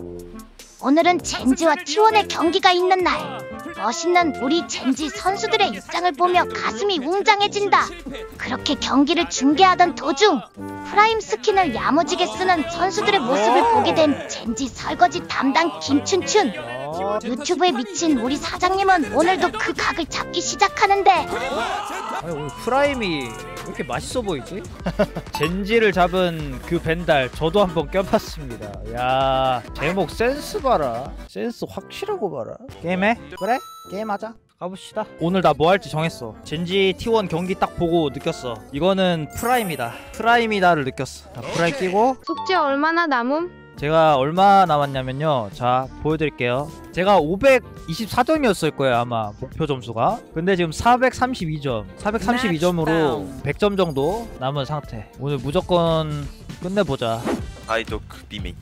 오늘은 젠지와 T1의 경기가 있는 날. 멋있는 우리 젠지 선수들의 입장을 보며 가슴이 웅장해진다. 그렇게 경기를 중계하던 도중 프라임 스킨을 야무지게 쓰는 선수들의 모습을 보게 된 젠지 설거지 담당 김춘춘. 유튜브에 미친 우리 사장님은 오늘도 그 각을 잡기 시작하는데, 아니, 오늘 프라임이 왜 이렇게 맛있어 보이지? 젠지를 잡은 그 벤달 저도 한번 껴봤습니다. 야, 제목 센스 봐라. 센스 확실하고 봐라. 게임해? 그래? 게임하자. 가봅시다. 오늘 나 뭐 할지 정했어. 젠지 T1 경기 딱 보고 느꼈어. 이거는 프라임이다. 프라임이다를 느꼈어. 자, 프라임 끼고. 숙제 얼마나 남음? 제가 얼마 남았냐면요, 자 보여드릴게요. 제가 524점이었을 거예요 아마 목표 점수가. 근데 지금 432점 432점으로 100점 정도 남은 상태. 오늘 무조건 끝내보자. 아이독 비메인.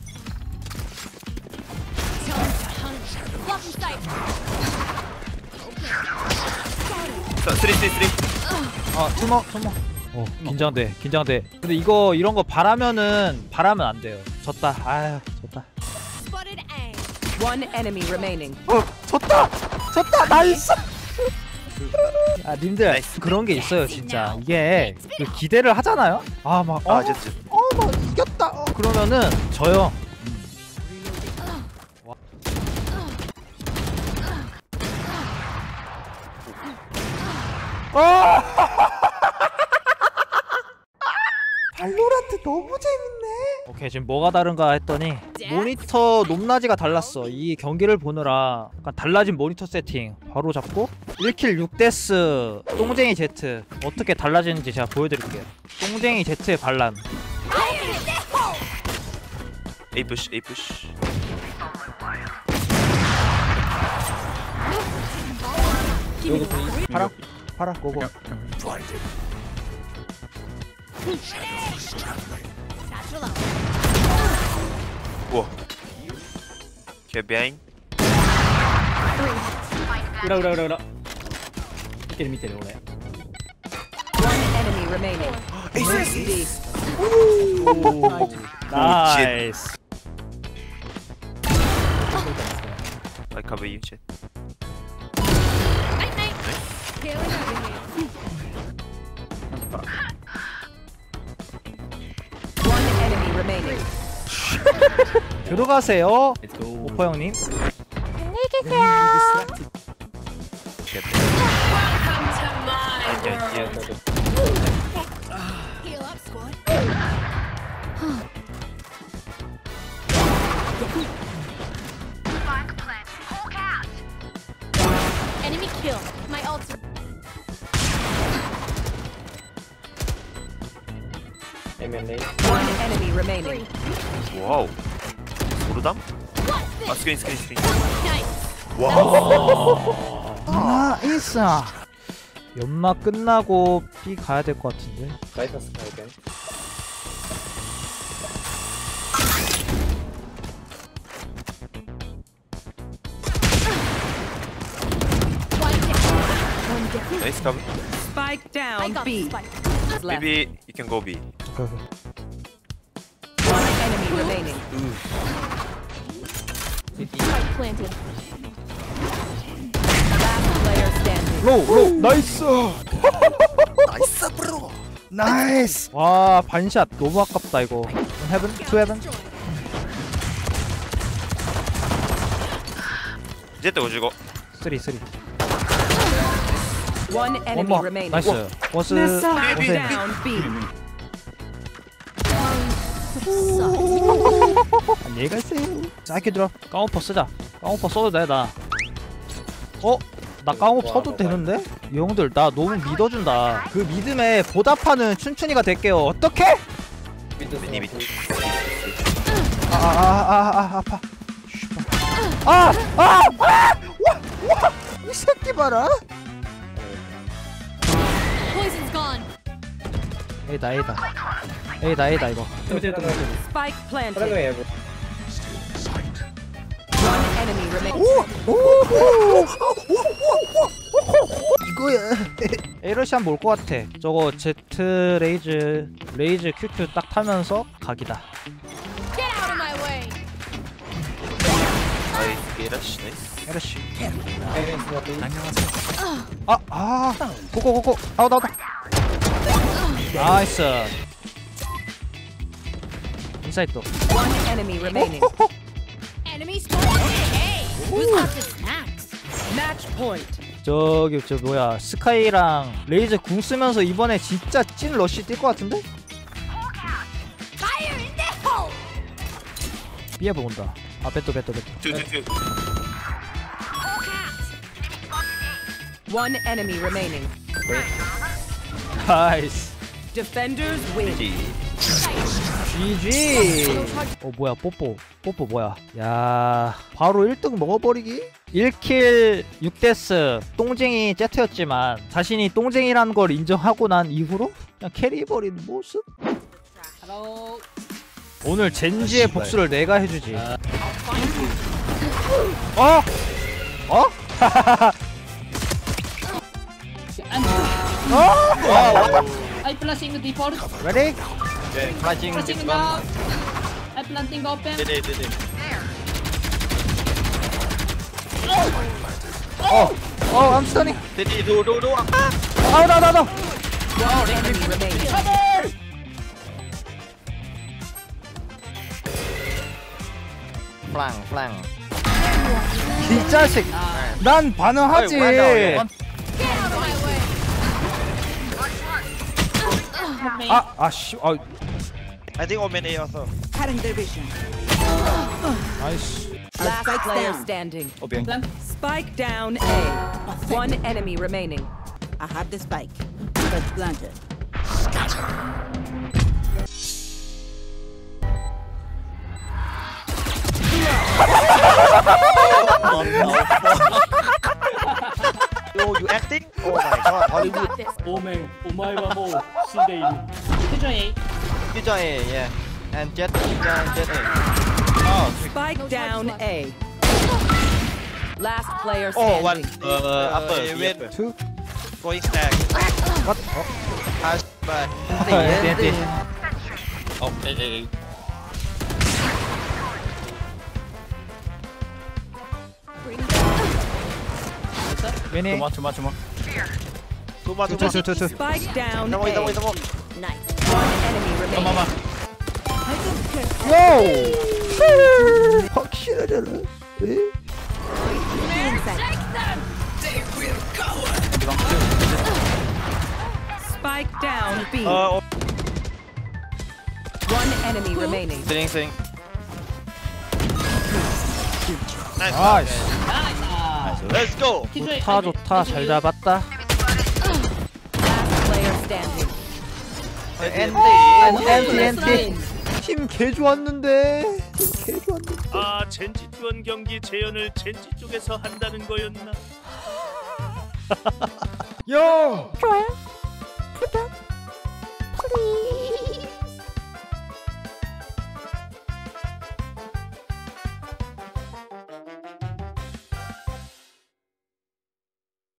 쓰리. 투먹. 긴장돼. 근데 이거 이런 거 바라면 안 돼요. 졌다. 아유, 졌다. One enemy remaining. 졌다. 나이스. 아, 님들 나이스. 그런 게 있어요, 진짜. 이게 그 기대를 하잖아요. 막 이겼다. 그러면은 져요. 발로란트 너무 재밌네. 오케이, 지금 뭐가 다른가 했더니 모니터 높낮이가 달랐어. 이 경기를 보느라 약간 달라진 모니터 세팅 바로 잡고 1킬 6데스 똥쟁이 Z 어떻게 달라지는지 제가 보여드릴게요. 똥쟁이 Z의 반란. A push. 팔아 고고. 우와. 걔 behind. 그라. 밑에 오래. One enemy remaining. 나이스. I cover you, chat. One enemy remaining. 들어가세요. 오퍼 형님. 안녕히 계세요. Enemy kill. My ult. One enemy remaining. 와우. 소르담? 아, 스크린. 나이스. 연막 끝나고 B 가야 될 것 같은데. Nice cover. Spike I down got B. spike. Left. Maybe you can go B. One enemy remaining. Spike planted. Last player standing. 로우 나이스. 나이스 브로. 나이스. 와, 반샷 너무 아깝다 이거. 헤븐? 투 헤븐? 제트 55. 쓰리. One enemy 원머. remaining. 나이스. 워스. Spike 오세. down B. 안녕히 가세요. 짧게 들어. 깡오퍼 쓰자. 깡오퍼 써도 돼 나. 나 깡오퍼 써도 되는데? 이 형들 나 너무 믿어준다. 그 믿음에 보답하는 춘춘이가 될게요. 어떡해? 미니. 아파. 와! 이 새끼 봐라. Poison's gone. A다 이거. Spike planted. One enemy remaining. 이거야. 에러시안 뭘 것 같아. 저거 Z 레이즈 QQ 딱 타면서 각이다. Get out of my way. 이라시 나이스. 에러씨. 고고. 나오다. 나이스. 인사이드 또. One enemy remaining. Enemy spotted. Hey, who's got the snacks? Match point. 저기 저 뭐야 스카이랑 레이저 궁 쓰면서 이번에 진짜 찐 러쉬 뛸 것 같은데? Fire in the hole. 삐에 본다. 아 배또. 쭈쭈쭈. One enemy remaining. 나이스. Defenders win. GG. 뭐야 뽀뽀 뭐야. 야 바로 1등 먹어버리기. 1킬 6데스. 똥쟁이 제트였지만 자신이 똥쟁이라는 걸 인정하고 난 이후로 그냥 캐리해버리는 모습. 오늘 젠지의 복수를 내가 해주지. 어? I flashing default. Ready? Flashing now. I planting open. I'm stunning. 도. 나. One enemy remaining. 플랑. 이 자식. 난 반응하지. Get out of my way. 아씨. I think omen A also. 나이스. Last player standing. Plant. Spike down A. One enemy remaining. I have the spike. Let's plant it. Yo, you acting? Oh my god, Hollywood. Got this. 오멘. 오마이와 모 신데이. 표정 A. Ninja A, yeah. And Jet A. Oh, Spike down A. Last player oh, one. standing. Upper. Win. Two. Going stack. What? Pass by. TNT. Oh, A. Mini. Tuma. Two. Spike down Come A. on. One enemy remaining. 요! 확실하잖아. 에? Spike down B. Oh, One enemy remaining. sing. Nice. 나이스. Let's go. 좋다. 잘 잡았다. Last player standing. NT. 팀 개 좋았는데. 아, 젠지 T1 경기 재현을 젠지 쪽에서 한다는 거였나? 요! 좋아요. 구독.